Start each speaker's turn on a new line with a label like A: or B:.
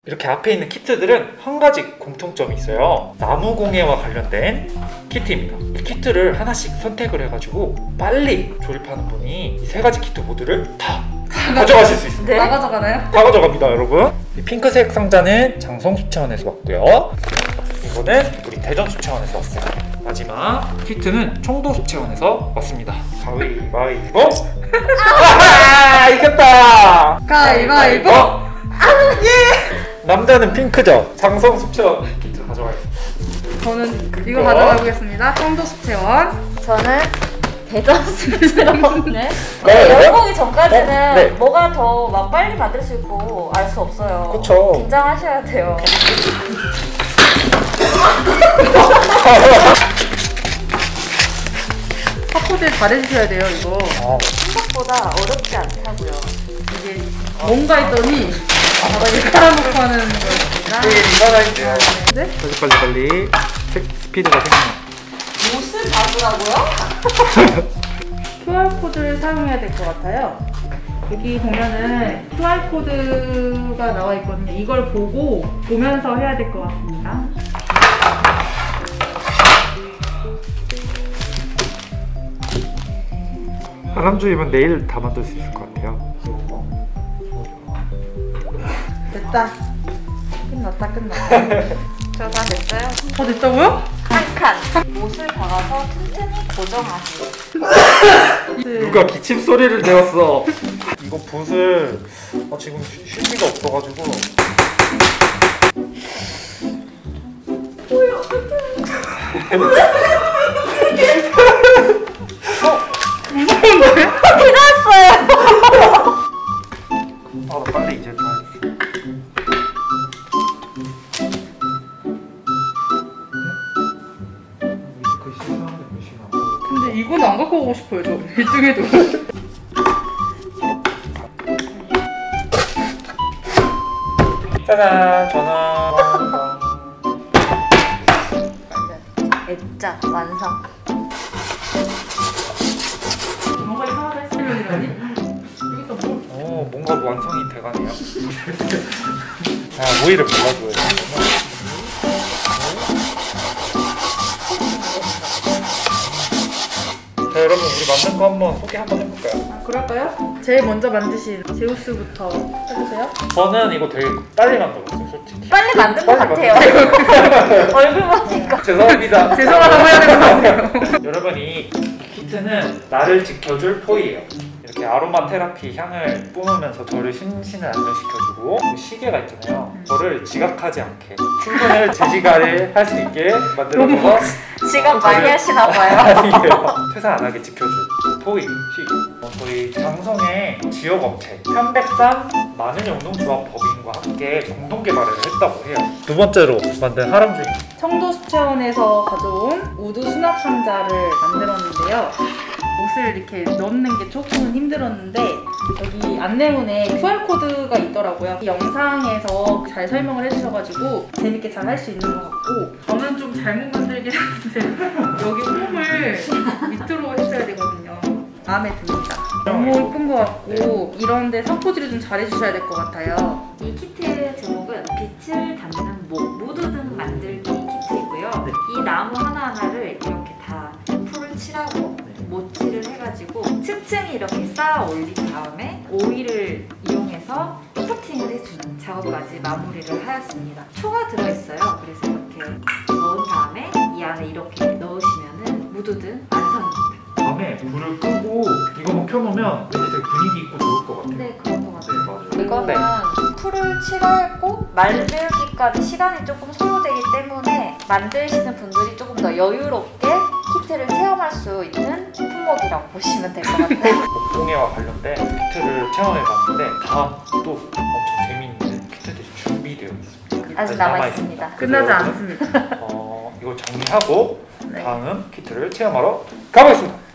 A: 이렇게 앞에 있는 키트들은 한 가지 공통점이 있어요. 나무공예와 관련된 키트입니다. 이 키트를 하나씩 선택을 해가지고 빨리 조립하는 분이 이 세 가지 키트 모두를 다 가져가실 수 있습니다.
B: 다 가져가나요?
A: 다 가져갑니다, 여러분. 이 핑크색 상자는 장성수채원에서 왔고요. 이거는 우리 대전수채원에서 왔어요. 마지막 키트는 청도수채원에서 왔습니다. 가위바위보! 이겼다!
B: 가위바위보!
A: 예! 남자는 핑크죠? 장성수채원 키트 가져가겠습니다.
B: 저는 이거 가져가보겠습니다. 청도수채원.
C: 저는 대전수채원. 네.
A: 네.
C: 열어보기 전까지는
A: 네.
C: 뭐가 더 막 빨리 만들 수 있고 알 수 없어요.
A: 그쵸.
C: 긴장하셔야 돼요.
B: 팝코드 잘해주셔야 돼요, 이거.
C: 생각보다 어렵지 않다고요.
B: 이게 뭔가 했더니 바닥에 깔아놓고 하는 거였습니다.
A: 되게 민감하게요.
B: 네?
A: 빨리 스피드가 생기네.
C: 못을 봐주라고요?
B: QR코드를 사용해야 될 것 같아요. 여기 보면은 QR코드가 나와 있거든요. 이걸 보면서 해야 될 것 같습니다.
A: 한 주이면 내일 다 만들 수 있을 것 같아요.
B: 됐다. 끝났다.
C: 저 다 됐어요.
B: 됐다고요?
C: 한 칸. 못을 박아서 튼튼히 고정하세요.
A: 누가 기침 소리를 내었어. 이거 붓을 지금 휴지가 없어가지고.
B: 무서운데?
C: 피났어요.
A: 나 빨리 이제 다 했어.
B: 근데 이건 안 갖고 오고 싶어요, 저. 1등해도.
A: 짜잔, 전화.
C: 액자 완성.
B: 뭔가 이상하다 했으면 이러니? 여기서 뭐?
A: 뭔가 완성이 돼가네요. 오이를 발라줘야 돼. 자, 여러분, 우리 만든 거 한번 소개 한번 해볼까요?
B: 그럴까요? 제일 먼저 만드신 제우스부터 해주세요.
A: 저는 이거 되게 빨리 만들었어요, 솔직히.
C: 빨리 만든 것 같아요. 얼굴 보니까.
A: 죄송합니다.
B: 죄송하다고 해야 되는 거 같아요.
A: 여러분, 이 키트는 나를 지켜줄 포이예요. 이렇게 아로마 테라피 향을 뿜으면서 저를 심신을 안정시켜주고, 시계가 있잖아요. 저를 지각하지 않게 출근을 제 시간에 할 수 있게 만들어서
C: 지각 많이 하시나 봐요.
A: 아니에요. 퇴사 안 하게 지켜줄 포이 시계. 저희 장성의 지역업체 편백산 마늘영농조합 법인과 함께 공동 개발을 했다고 해요. 두 번째로 만든 하람주의.
B: 청도수채원에서 가져온 우드 수납 상자를 만들었는데요. 옷을 이렇게 넣는 게 조금은 힘들었는데 여기 안내문에 QR코드가 있더라고요. 이 영상에서 잘 설명을 해주셔가지고 재밌게 잘 할 수 있는 것 같고, 저는 좀 잘못 만들긴 했는데 여기 홈을 밑으로 했어야 되거든요. 마음에 듭니다. 너무 예쁜 것 같고 이런데 선포지를 좀 잘해주셔야 될 것 같아요.
C: 이 키트의 제목은 빛을 담는 무드 등 만들기 키트이고요. 이 나무 하나하나를 이렇게 다 풀을 칠하고 못질을 해가지고 층층이 이렇게 쌓아 올린 다음에 오일을 이용해서 코팅을 해주는 작업까지 마무리를 하였습니다. 초가 들어있어요. 그래서 이렇게 넣은 다음에 이 안에 이렇게 넣으시면 무드등 완성입니다.
A: 밤에 불을 끄고 이거만 켜놓으면 왠지 되게 분위기 있고 좋을 것 같아요.
C: 네, 그런 것 같아요.
A: 네, 맞아요.
C: 이거는 풀을 칠하고 말리기까지 시간이 조금 소요되기 때문에 만드시는 분들이 조금 더 여유롭게 키트를 체험할 수 있는 품목이라고 보시면 될 것 같아요.
A: 목공예와 관련된 키트를 체험해봤는데 다음 또 엄청 재미있는 키트들이 준비되어 있습니다.
C: 아직 남아있습니다.
B: 끝나지 않습니다.
A: 이걸 정리하고
B: 네.
A: 다음 키트를 체험하러 가보겠습니다.